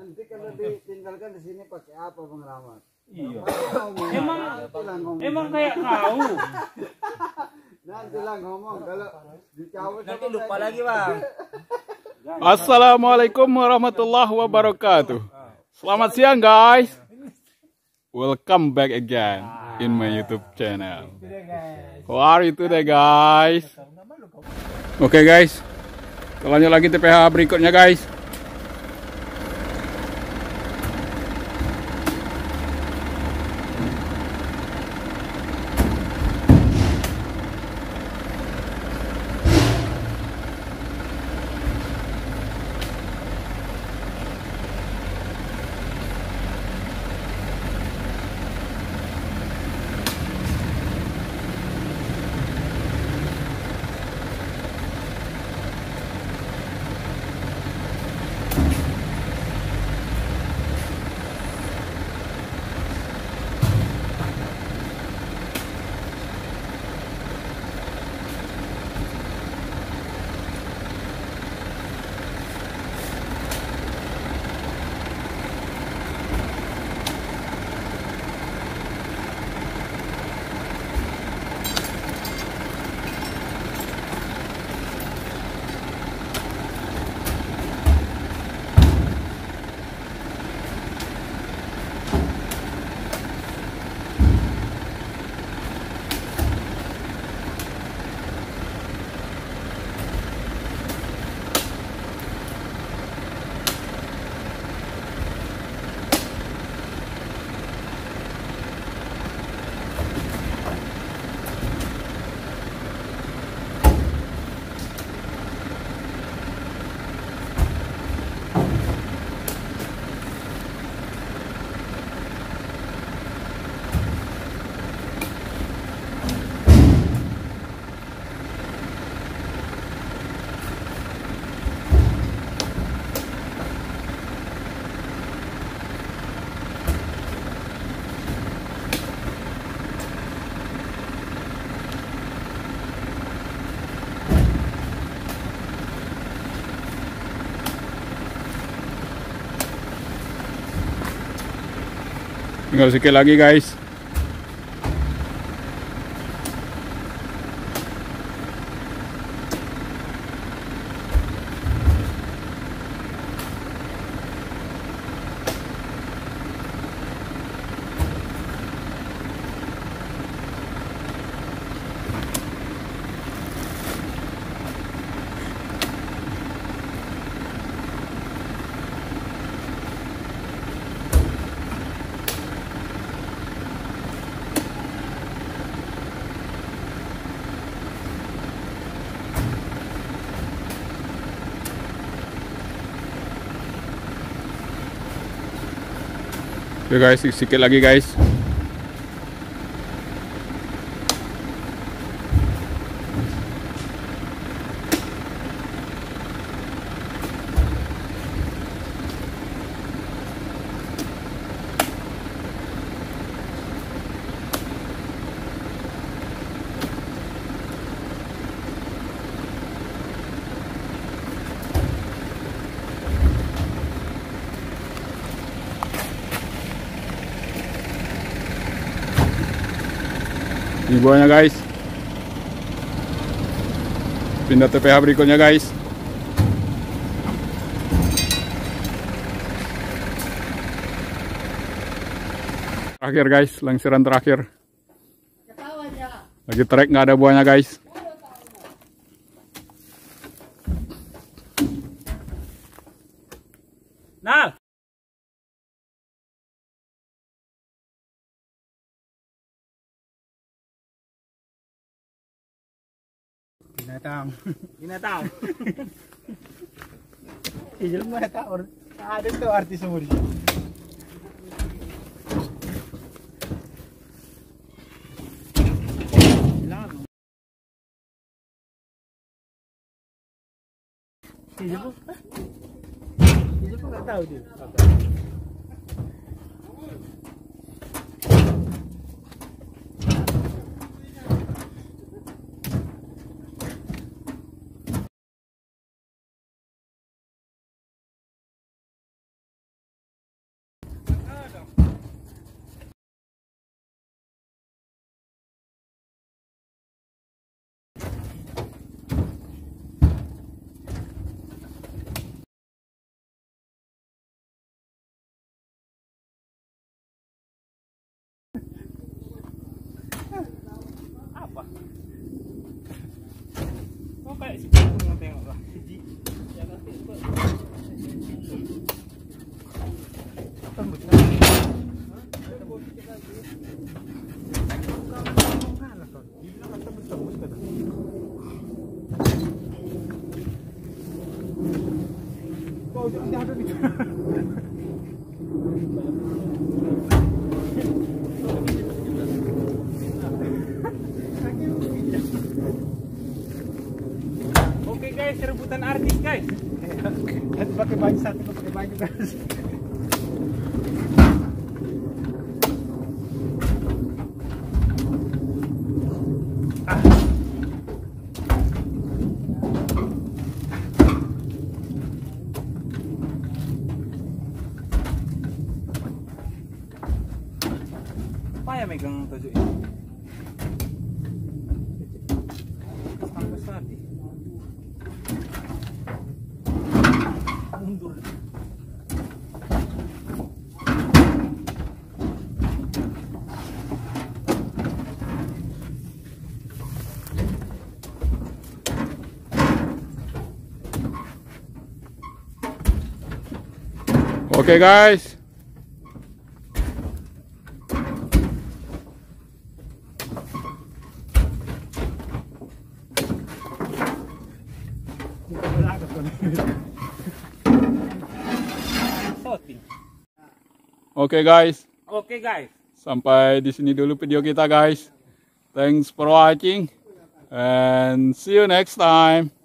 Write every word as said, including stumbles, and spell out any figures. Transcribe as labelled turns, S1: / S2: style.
S1: Nanti kalau ditinggalkan di sini pakai apa Bang Rahmat?
S2: Iya.
S1: Emang
S2: Emang kayak kau.
S1: Nanti lah ngomong kalau dicabut
S3: Nanti lupa lagi bang.
S4: Assalamualaikum warahmatullahi wabarakatuh. Selamat siang guys. Welcome back again in my YouTube channel. How are you today guys? Oke okay, guys, kita lanjut lagi T P H berikutnya guys. Tinggal sedikit lagi guys. Oke guys, sedikit lagi guys. Ini buahnya guys. Pindah T P H berikutnya guys. Terakhir guys, langsiran terakhir. Lagi trek nggak ada buahnya guys.
S2: Nah.
S3: Binatang.
S2: Binatang.
S3: Iya mah tahu. Ada tuh artis umur. Iya bu. Iya bu nggak tahu dia.
S2: kayak si Punggung tengok lah. Oke guys, rebutan artis guys.
S3: Nanti pakai baju satu, pakai baju guys.
S2: Apa ya megang tujuh ini? Sampai tadi. Mundur.
S4: Okay guys.
S2: Shooting.
S4: Oke guys,
S2: Oke guys.
S4: sampai di sini dulu video kita guys. Thanks for watching and see you next time.